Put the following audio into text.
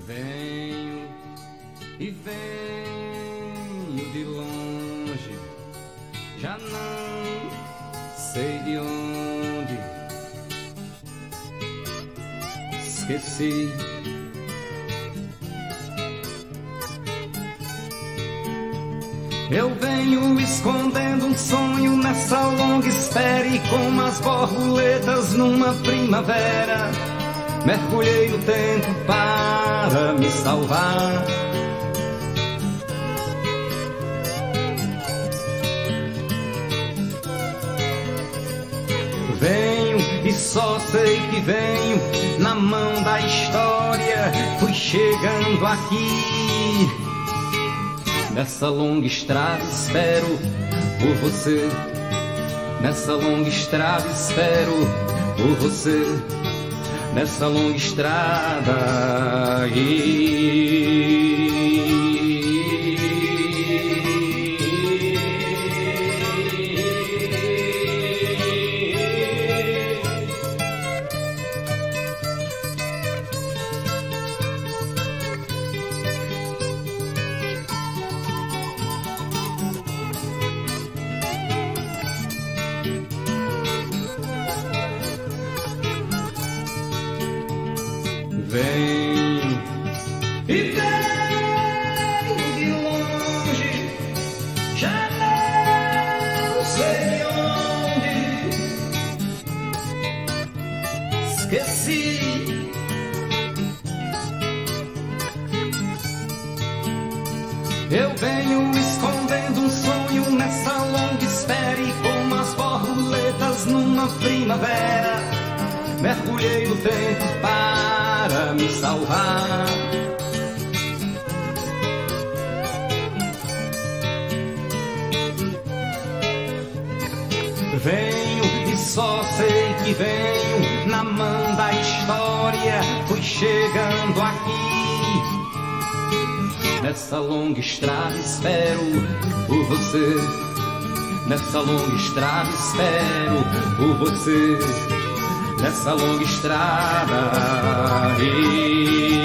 Venho e venho de longe, já não sei de onde. Esqueci. Eu venho escondendo um sonho nessa longa espera, e como as borboletas numa primavera, mergulhei no tempo para me salvar. Venho e só sei que venho na mão da história. Fui chegando aqui nessa longa estrada, espero por você. Nessa longa estrada, espero por você. Nessa longa estrada. Venho e venho de longe, já não sei de onde. Esqueci. Eu venho escondendo um sonho nessa longa espera, e como as borboletas numa primavera, mergulhei no tempo para me salvar. Venho e só sei que venho na mão da história. Fui chegando aqui nessa longa estrada, espero por você. Nessa longa estrada, espero por você. Nessa longa estrada.